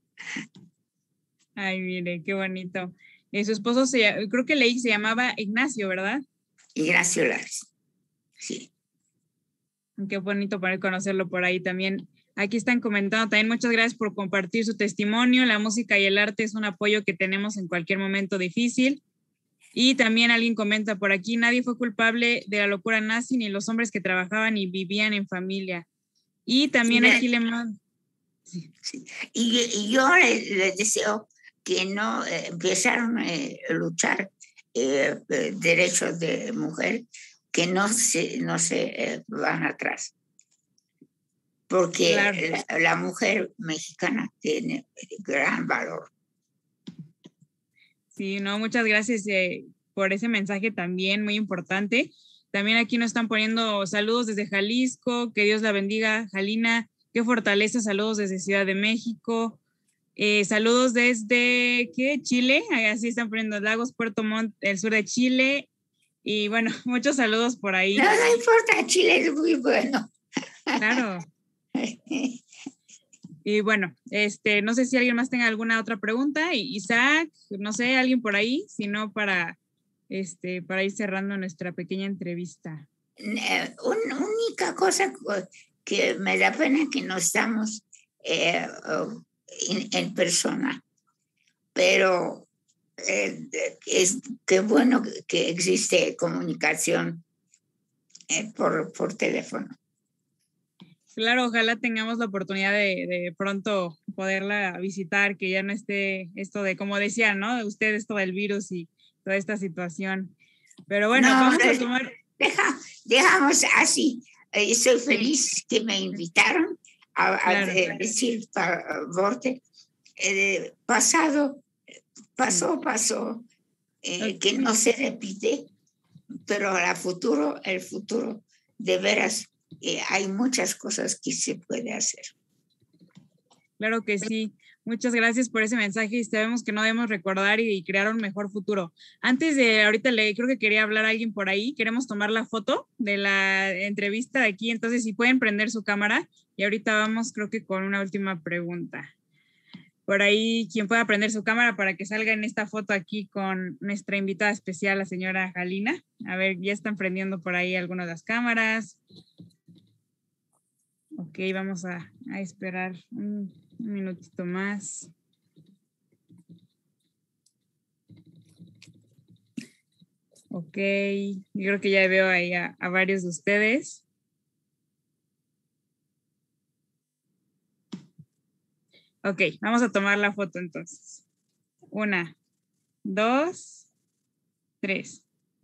Ay, mire, qué bonito. Eh, su esposo, se, creo que leí, se llamaba Ignacio, ¿verdad? Ignacio Lares, sí. Qué bonito poder conocerlo por ahí también. Aquí están comentando también, muchas gracias por compartir su testimonio. La música y el arte es un apoyo que tenemos en cualquier momento difícil. Y también alguien comenta por aquí, nadie fue culpable de la locura nazi, ni los hombres que trabajaban y vivían en familia. Y también sí, aquí le mando... Sí, sí. Y, y yo les le deseo que no eh, empezaron eh, a luchar eh, eh, derechos de mujer, que no se, no se eh, van atrás. Porque claro. la, la mujer mexicana tiene gran valor. Sí, no, muchas gracias eh, por ese mensaje también, muy importante. También aquí nos están poniendo saludos desde Jalisco, que Dios la bendiga, Jalina, qué fortaleza, saludos desde Ciudad de México, eh, saludos desde, ¿qué? Chile, así están poniendo Lagos, Puerto Montt, el sur de Chile, y bueno, muchos saludos por ahí. No, no importa, Chile es muy bueno. Claro. Y bueno, este, no sé si alguien más tenga alguna otra pregunta. Isaac, no sé, alguien por ahí, si no para, este, para ir cerrando nuestra pequeña entrevista. Eh, una única cosa que me da pena que no estamos eh, en, en persona, pero eh, es que bueno que existe comunicación eh, por, por teléfono. Claro, ojalá tengamos la oportunidad de, de pronto poderla visitar, que ya no esté esto de, como decía, ¿no? Usted, esto del virus y toda esta situación. Pero bueno, no, vamos a tomar... Deja, dejamos así. Eh, estoy feliz que me invitaron a, a claro, de, claro. decir favor. Eh, pasado, pasó, pasó, eh, okay. que no se repite, pero a futuro, el futuro, de veras, Eh, hay muchas cosas que se puede hacer. Claro que sí. Muchas gracias por ese mensaje y sabemos que no debemos recordar y, y crear un mejor futuro. Antes de ahorita le creo que quería hablar a alguien por ahí. Queremos tomar la foto de la entrevista de aquí. Entonces, si pueden prender su cámara y ahorita vamos creo que con una última pregunta. por ahí quien pueda prender su cámara para que salga en esta foto aquí con nuestra invitada especial, la señora Galina. A ver, ya están prendiendo por ahí algunas de las cámaras. Ok, vamos a, a esperar un, un minutito más. Ok, yo creo que ya veo ahí a, a varios de ustedes. Ok, vamos a tomar la foto entonces. Una, dos, tres.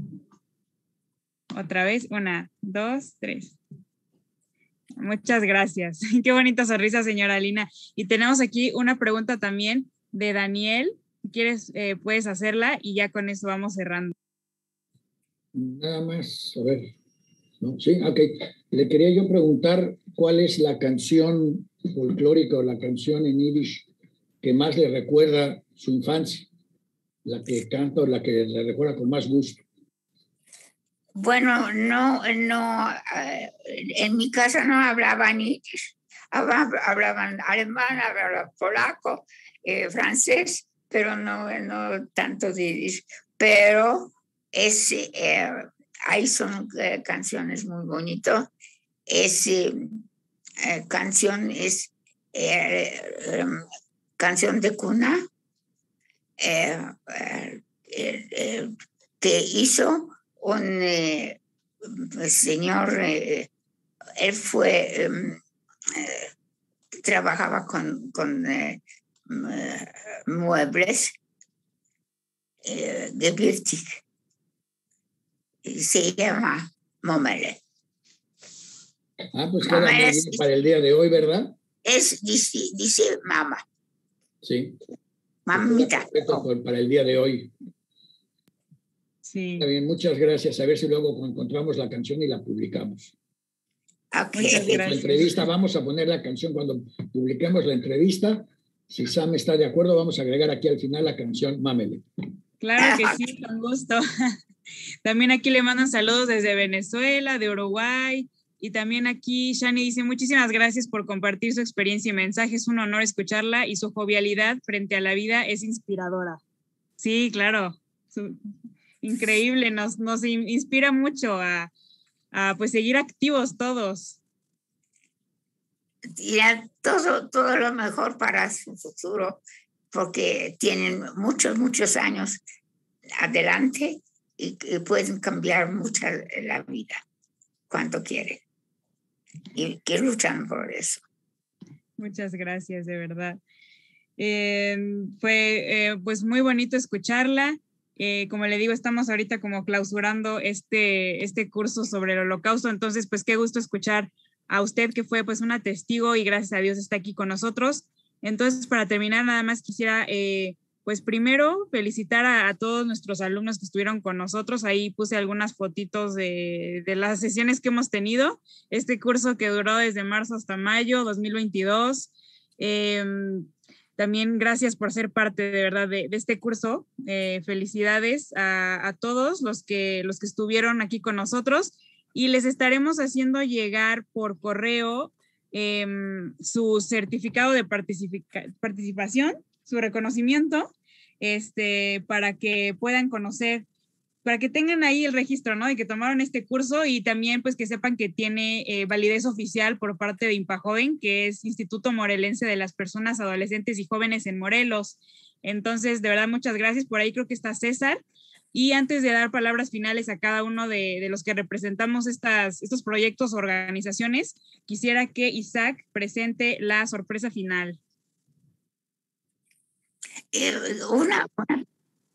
Otra vez, una, dos, tres. Muchas gracias. Qué bonita sonrisa, señora Lina. Y tenemos aquí una pregunta también de Daniel. Si quieres, eh, puedes hacerla y ya con eso vamos cerrando. Nada más, a ver. ¿No? Sí, ok. Le quería yo preguntar cuál es la canción folclórica o la canción en yiddish que más le recuerda su infancia, la que canta o la que le recuerda con más gusto. Bueno, no, no, eh, en mi casa no hablaban yiddish, hablaban alemán, hablaban polaco, eh, francés, pero no, no tanto de yiddish. Pero es, eh, ahí son eh, canciones muy bonitas. Es eh, eh, canción es eh, eh, canción de cuna eh, eh, eh, que hizo un eh, señor, eh, él fue, eh, trabajaba con, con eh, muebles, eh, gebürtig, se llama Momele. Ah, pues queda muy bien para el día de hoy, ¿verdad? Es, dice, dice mamá. Sí. Mamita. Perfecto para el día de hoy. Sí. Está bien, muchas gracias. A ver si luego encontramos la canción y la publicamos. Okay. Muchas gracias. La entrevista, vamos a poner la canción cuando publiquemos la entrevista. Si Sam está de acuerdo, vamos a agregar aquí al final la canción Mámele. Claro que sí, con gusto. También aquí le mandan saludos desde Venezuela, de Uruguay. Y también aquí Shani dice, muchísimas gracias por compartir su experiencia y mensaje. Es un honor escucharla y su jovialidad frente a la vida es inspiradora. Sí, claro. Su, increíble. Nos, nos inspira mucho a, a pues seguir activos todos. Y a todo, todo lo mejor para su futuro, porque tienen muchos, muchos años adelante y, y pueden cambiar mucho la vida cuando quieren. Y que luchan por eso. Muchas gracias, de verdad. Eh, fue eh, pues muy bonito escucharla. Eh, como le digo, estamos ahorita como clausurando este, este curso sobre el Holocausto, entonces pues qué gusto escuchar a usted que fue pues una testigo y gracias a Dios está aquí con nosotros. Entonces, para terminar, nada más quisiera eh, pues primero felicitar a, a todos nuestros alumnos que estuvieron con nosotros. Ahí puse algunas fotitos de, de las sesiones que hemos tenido. Este curso que duró desde marzo hasta mayo dos mil veintidós. Eh, también gracias por ser parte de verdad de, de este curso. Eh, felicidades a, a todos los que, los que estuvieron aquí con nosotros y les estaremos haciendo llegar por correo eh, su certificado de participación, su reconocimiento, este, para que puedan conocer, para que tengan ahí el registro, ¿no? De que tomaron este curso y también pues que sepan que tiene eh, validez oficial por parte de INPAJOVEN, que es Instituto Morelense de las Personas, Adolescentes y Jóvenes en Morelos. Entonces, de verdad, muchas gracias. Por ahí creo que está César. Y antes de dar palabras finales a cada uno de, de los que representamos estas, estos proyectos o organizaciones, quisiera que Isaac presente la sorpresa final. Eh, una, una.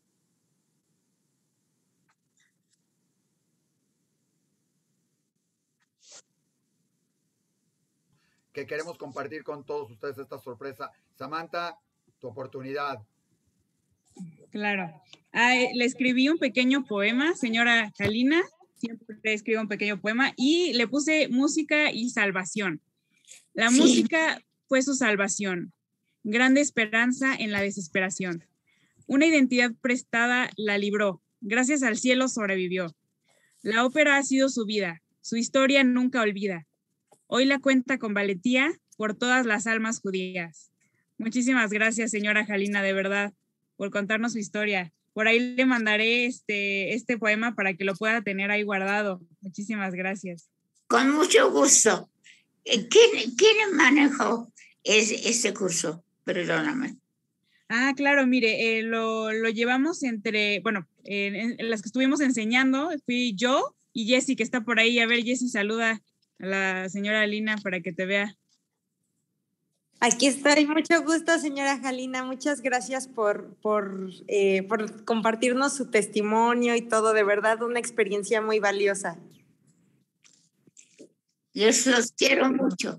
Que queremos compartir con todos ustedes esta sorpresa. Samantha, tu oportunidad. Claro. Ah, le escribí un pequeño poema, señora Galina, siempre le escribo un pequeño poema, y le puse música y salvación. La sí. música fue su salvación, grande esperanza en la desesperación. Una identidad prestada la libró, gracias al cielo sobrevivió. La ópera ha sido su vida, su historia nunca olvida. Hoy la cuenta con valentía por todas las almas judías. Muchísimas gracias, señora Jalina, de verdad, por contarnos su historia. Por ahí le mandaré este, este poema para que lo pueda tener ahí guardado. Muchísimas gracias. Con mucho gusto. ¿Quién, quién manejó ese, ese curso? Perdóname. Ah, claro, mire, eh, lo, lo llevamos entre, bueno, en, en las que estuvimos enseñando, fui yo y Jessy, que está por ahí. A ver, Jessy, saluda a la señora Lina para que te vea. Aquí estoy, mucho gusto, señora Jalina. Muchas gracias por, por, eh, por compartirnos su testimonio y todo. De verdad, una experiencia muy valiosa. Yo los quiero mucho.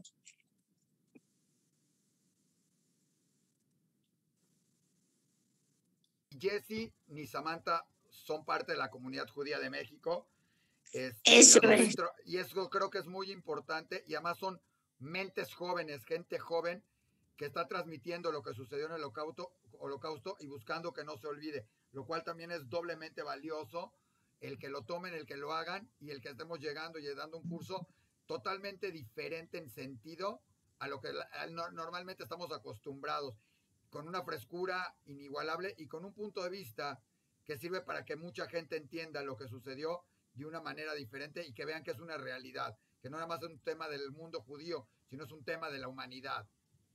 Jessy ni Samantha son parte de la comunidad judía de México. Este, Eso es. Dentro, y eso creo que es muy importante. Y además son mentes jóvenes, gente joven que está transmitiendo lo que sucedió en el holocausto, holocausto y buscando que no se olvide, lo cual también es doblemente valioso, el que lo tomen, el que lo hagan y el que estemos llegando y dando un curso totalmente diferente en sentido a lo que a, no, normalmente estamos acostumbrados, con una frescura inigualable y con un punto de vista que sirve para que mucha gente entienda lo que sucedió de una manera diferente y que vean que es una realidad, que no nada más es un tema del mundo judío, sino es un tema de la humanidad.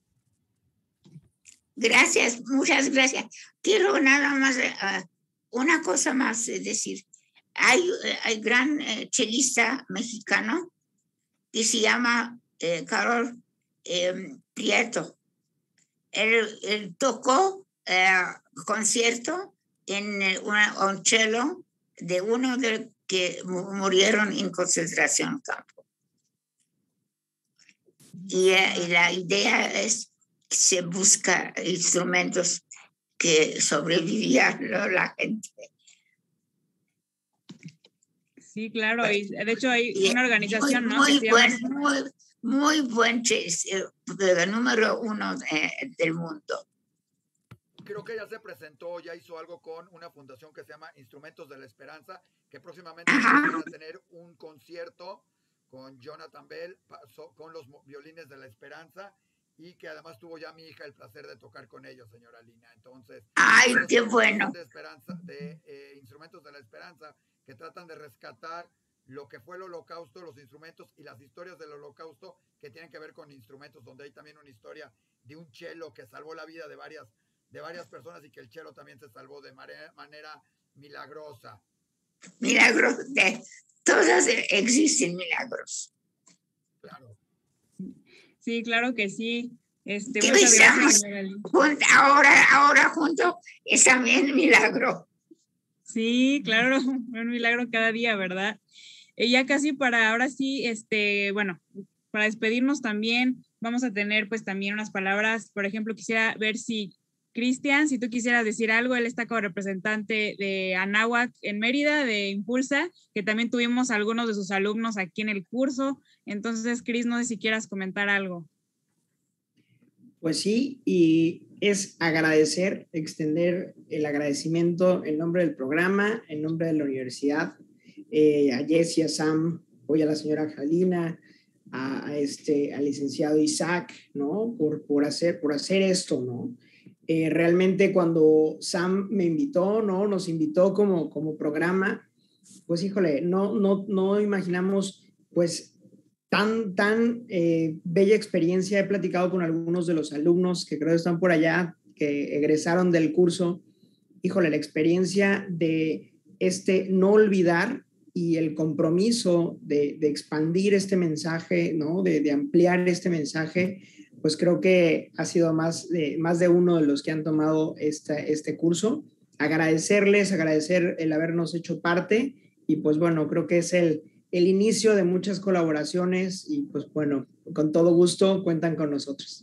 Gracias, muchas gracias. Quiero nada más, uh, una cosa más decir. Hay, hay gran eh, chelista mexicano que se llama eh, Carol eh, Prieto. Él, él tocó eh, concierto en una, un cello de uno de los que murieron en concentración campo. Y, eh, y la idea es que se busca instrumentos que sobrevivían a la gente. Sí, claro, y de hecho hay y una organización, muy, ¿no? Muy, que buen, llama... muy, muy buen el número uno eh, del mundo. Creo que ya se presentó, ya hizo algo con una fundación que se llama Instrumentos de la Esperanza, que próximamente van a tener un concierto con Jonathan Bell, con los violines de la Esperanza, y que además tuvo ya mi hija el placer de tocar con ellos, señora Lina. Entonces, ¡ay, qué bueno! De, esperanza, de eh, Instrumentos de la Esperanza, que tratan de rescatar lo que fue el holocausto, los instrumentos y las historias del holocausto que tienen que ver con instrumentos, donde hay también una historia de un chelo que salvó la vida de varias, de varias personas y que el chelo también se salvó de manera, manera milagrosa. Milagros, de todas existen milagros. Claro. Sí, claro que sí. Este, muchas gracias, ahora, ahora junto es también milagro. Sí, claro, un milagro cada día, ¿verdad? Y ya casi para ahora sí, este, bueno, para despedirnos también, vamos a tener pues también unas palabras. Por ejemplo, quisiera ver si, Cristian, si tú quisieras decir algo, él está como representante de Anáhuac en Mérida, de Impulsa, que también tuvimos algunos de sus alumnos aquí en el curso. Entonces, Cris, no sé si quieras comentar algo. Pues sí, y es agradecer, extender el agradecimiento en nombre del programa, en nombre de la universidad, eh, a Jessy, a Sam, hoy a la señora Jalina, a, a este, al licenciado Isaac, ¿no? Por, por, hacer, por hacer esto, ¿no? Eh, realmente cuando Sam me invitó, ¿no? Nos invitó como, como programa, pues híjole, no, no, no imaginamos, pues, tan, tan eh, bella experiencia. He platicado con algunos de los alumnos que creo que están por allá, que egresaron del curso. Híjole, la experiencia de este no olvidar y el compromiso de, de expandir este mensaje, ¿no? De, de ampliar este mensaje, pues creo que ha sido más de, más de uno de los que han tomado esta, este curso. Agradecerles, agradecer el habernos hecho parte y pues bueno, creo que es el el inicio de muchas colaboraciones y pues bueno, con todo gusto cuentan con nosotros.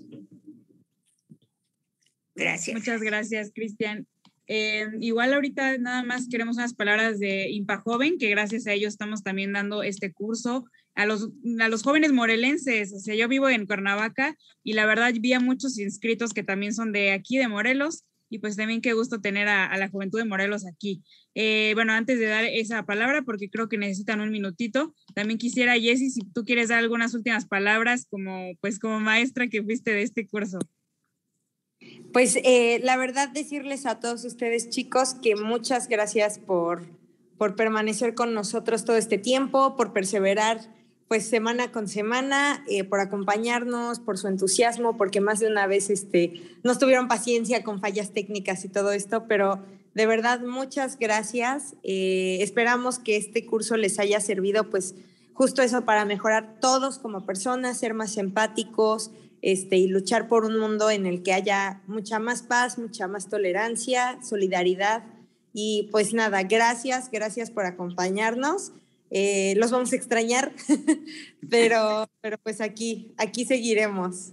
Gracias. Muchas gracias, Cristian. Eh, igual ahorita nada más queremos unas palabras de Impa Joven, que gracias a ellos estamos también dando este curso a los, a los jóvenes morelenses. O sea, yo vivo en Cuernavaca y la verdad vi a muchos inscritos que también son de aquí, de Morelos, y pues también qué gusto tener a, a la juventud de Morelos aquí. Eh, bueno, antes de dar esa palabra, porque creo que necesitan un minutito, también quisiera, Jessy, si tú quieres dar algunas últimas palabras como, pues, como maestra que fuiste de este curso. Pues eh, la verdad decirles a todos ustedes, chicos, que muchas gracias por, por permanecer con nosotros todo este tiempo, por perseverar pues semana con semana, eh, por acompañarnos, por su entusiasmo, porque más de una vez este, nos tuvieron paciencia con fallas técnicas y todo esto, pero de verdad muchas gracias. Eh, esperamos que este curso les haya servido pues justo eso para mejorar todos como personas, ser más empáticos, Este, y luchar por un mundo en el que haya mucha más paz, mucha más tolerancia, solidaridad. Y pues nada, gracias, gracias por acompañarnos. Eh, los vamos a extrañar, pero, pero pues aquí, aquí seguiremos.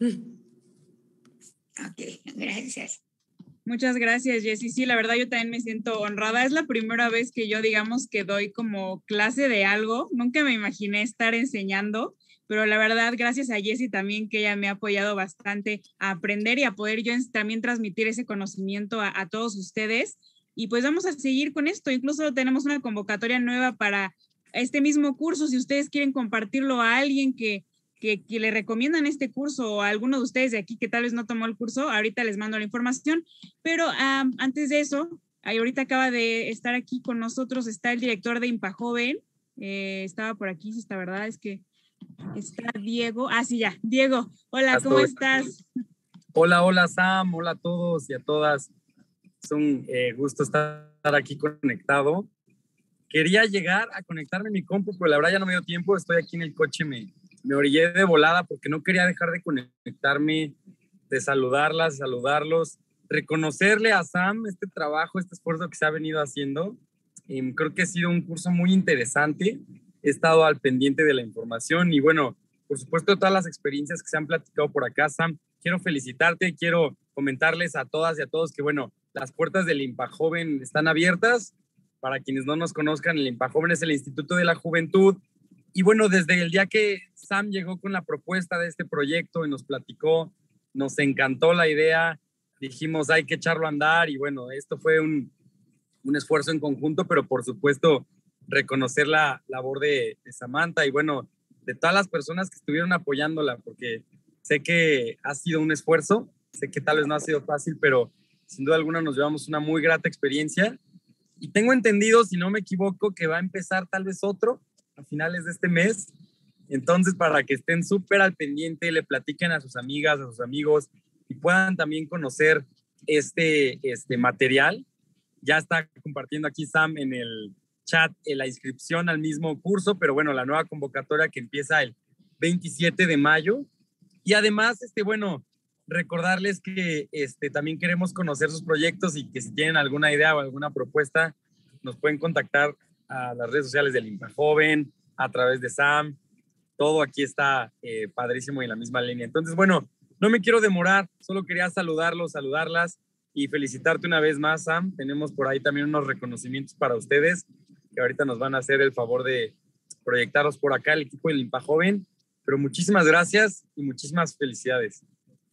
Ok, gracias. Muchas gracias, Jessie. Sí, la verdad yo también me siento honrada. Es la primera vez que yo, digamos, que doy como clase de algo. Nunca me imaginé estar enseñando, pero la verdad, gracias a Jessie también, que ella me ha apoyado bastante a aprender y a poder yo también transmitir ese conocimiento a, a todos ustedes. Y pues vamos a seguir con esto. Incluso tenemos una convocatoria nueva para este mismo curso. Si ustedes quieren compartirlo a alguien que, que, que le recomiendan este curso, o a alguno de ustedes de aquí que tal vez no tomó el curso, ahorita les mando la información. Pero um, antes de eso, ahorita acaba de estar aquí con nosotros, está el director de ImpaJoven. Eh, estaba por aquí, esta verdad es que está Diego. Ah, sí, ya. Diego, hola, ¿cómo estás? Hola, hola, Sam. Hola a todos y a todas. Es un eh, gusto estar aquí conectado. Quería llegar a conectarme a mi compu, pero la verdad ya no me dio tiempo. Estoy aquí en el coche, me, me orillé de volada porque no quería dejar de conectarme, de saludarlas, de saludarlos, reconocerle a Sam este trabajo, este esfuerzo que se ha venido haciendo. Eh, creo que ha sido un curso muy interesante. He estado al pendiente de la información y bueno, por supuesto, todas las experiencias que se han platicado por acá, Sam. Quiero felicitarte, quiero comentarles a todas y a todos que bueno, las puertas del ImpaJoven están abiertas. Para quienes no nos conozcan, el ImpaJoven es el Instituto de la Juventud. Y bueno, desde el día que Sam llegó con la propuesta de este proyecto y nos platicó, nos encantó la idea, dijimos hay que echarlo a andar y bueno, esto fue un, un esfuerzo en conjunto, pero por supuesto reconocer la labor de, de Samantha y bueno, de todas las personas que estuvieron apoyándola, porque sé que ha sido un esfuerzo, sé que tal vez no ha sido fácil, pero sin duda alguna nos llevamos una muy grata experiencia. Y tengo entendido, si no me equivoco, que va a empezar tal vez otro a finales de este mes. Entonces, para que estén súper al pendiente, le platiquen a sus amigas, a sus amigos y puedan también conocer este, este material. Ya está compartiendo aquí Sam en el chat en la inscripción al mismo curso, pero bueno, la nueva convocatoria que empieza el veintisiete de mayo. Y además, este, bueno, recordarles que este, también queremos conocer sus proyectos y que si tienen alguna idea o alguna propuesta, nos pueden contactar a las redes sociales del ImpaJoven, a través de Sam. Todo aquí está eh, padrísimo y en la misma línea. Entonces, bueno, no me quiero demorar, solo quería saludarlos, saludarlas y felicitarte una vez más, Sam. Tenemos por ahí también unos reconocimientos para ustedes que ahorita nos van a hacer el favor de proyectarlos por acá, el equipo del ImpaJoven. Pero muchísimas gracias y muchísimas felicidades.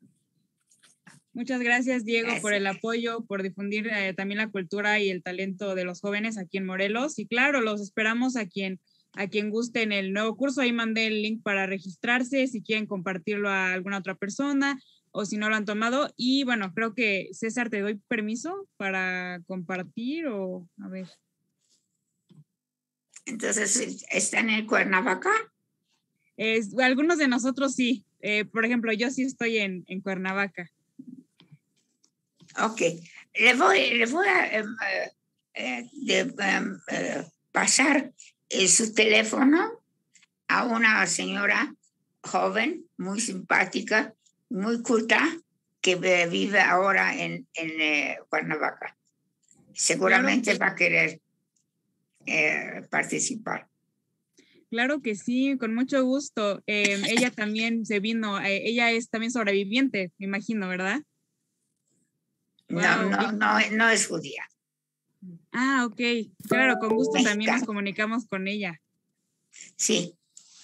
Muchas gracias, Diego, gracias. por el apoyo, por difundir eh, también la cultura y el talento de los jóvenes aquí en Morelos. Y claro, los esperamos a quien, a quien guste en el nuevo curso. Ahí mandé el link para registrarse, si quieren compartirlo a alguna otra persona o si no lo han tomado. Y bueno, creo que, César, ¿te doy permiso para compartir o a ver? Entonces, ¿están en Cuernavaca? Es, algunos de nosotros sí. Eh, por ejemplo, yo sí estoy en, en Cuernavaca. Ok, le voy, le voy a eh, eh, de, eh, pasar eh, su teléfono a una señora joven, muy simpática, muy culta, que vive ahora en, en eh, Cuernavaca. Seguramente claro que, va a querer eh, participar. Claro que sí, con mucho gusto. Eh, ella también se vino, eh, ella es también sobreviviente, me imagino, ¿verdad? No, wow. no, no, no es judía. Ah, ok. Claro, con gusto Mexicano. También nos comunicamos con ella. Sí.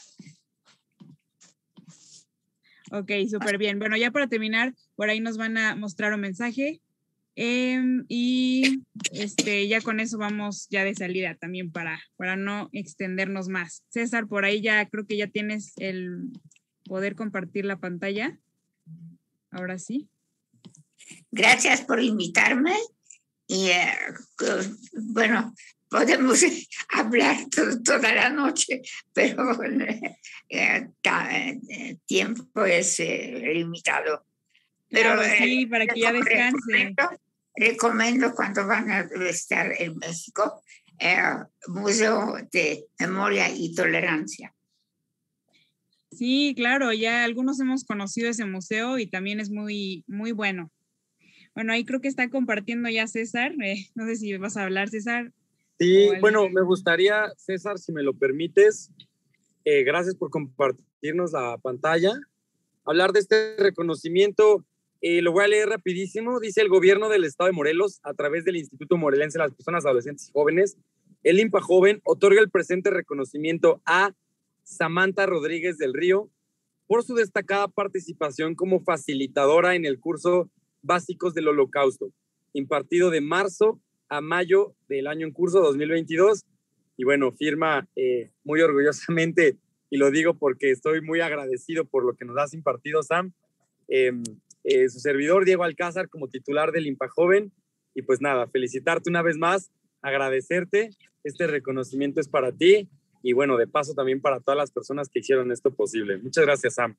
Ok, súper bien. Bueno, ya para terminar, por ahí nos van a mostrar un mensaje. Eh, y este, ya con eso vamos ya de salida también para, para no extendernos más. César, por ahí ya creo que ya tienes el poder compartir la pantalla. Ahora sí. Gracias por invitarme y eh, bueno, podemos hablar to toda la noche, pero el eh, eh, tiempo es eh, limitado. Pero claro, sí, eh, para que ya descanse. Recomiendo, recomiendo cuando van a estar en México, eh, Museo de Memoria y Tolerancia. Sí, claro, ya algunos hemos conocido ese museo y también es muy, muy bueno. Bueno, ahí creo que está compartiendo ya César. Eh, no sé si vas a hablar, César. Sí, bueno, me gustaría, César, si me lo permites, eh, gracias por compartirnos la pantalla. Hablar de este reconocimiento, eh, lo voy a leer rapidísimo. Dice: el gobierno del estado de Morelos, a través del Instituto Morelense de las Personas, Adolescentes y Jóvenes, el INPA Joven, otorga el presente reconocimiento a Samantha Rodríguez del Río por su destacada participación como facilitadora en el curso Básicos del Holocausto, impartido de marzo a mayo del año en curso dos mil veintidós. Y bueno, firma eh, muy orgullosamente, y lo digo porque estoy muy agradecido por lo que nos has impartido, Sam, eh, eh, su servidor Diego Alcázar, como titular del INPA Joven. Y pues nada, felicitarte una vez más, agradecerte. Este reconocimiento es para ti y bueno, de paso también para todas las personas que hicieron esto posible. Muchas gracias, Sam.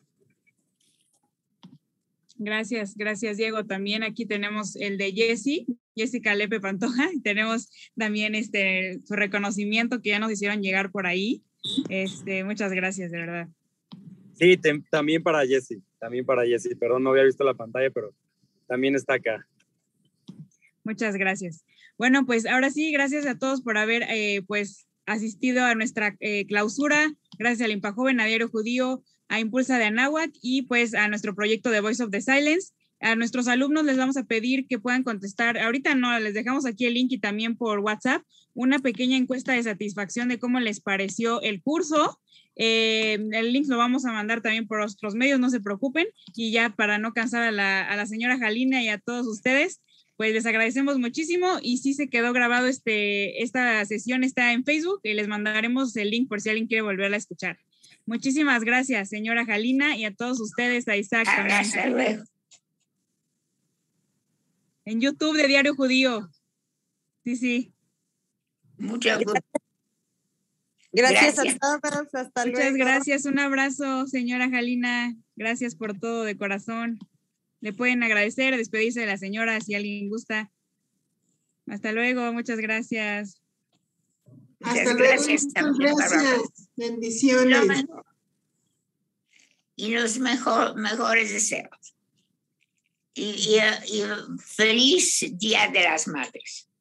Gracias, gracias, Diego. También aquí tenemos el de Jessy, Jessica Lepe Pantoja. Tenemos también este, su reconocimiento que ya nos hicieron llegar por ahí. Este, muchas gracias, de verdad. Sí, te, también para Jessy, también para Jessy. Perdón, no había visto la pantalla, pero también está acá. Muchas gracias. Bueno, pues ahora sí, gracias a todos por haber eh, pues asistido a nuestra eh, clausura. Gracias al INPA Joven, a Diario Judío, a Impulsa de Anáhuac y pues a nuestro proyecto de Voice of the Silence. A nuestros alumnos les vamos a pedir que puedan contestar, ahorita no, les dejamos aquí el link y también por WhatsApp, una pequeña encuesta de satisfacción de cómo les pareció el curso. Eh, el link lo vamos a mandar también por otros medios, no se preocupen. Y ya para no cansar a la, a la señora Jalina y a todos ustedes, pues les agradecemos muchísimo y sí se quedó grabado este, esta sesión, está en Facebook y les mandaremos el link por si alguien quiere volverla a escuchar. Muchísimas gracias, señora Jalina, y a todos ustedes, a Isaac también. Hasta luego. En YouTube de Diario Judío. Sí, sí. Muchas gracias. Gracias a todos, hasta luego. Muchas gracias, un abrazo, señora Jalina. Gracias por todo de corazón. Le pueden agradecer, despedirse de la señora si alguien gusta. Hasta luego, muchas gracias. Hasta Muchas luego, gracias también muchas para gracias. vos. Bendiciones. Lo mejor. Y los mejor, mejores deseos. Y, y, y feliz Día de las Madres.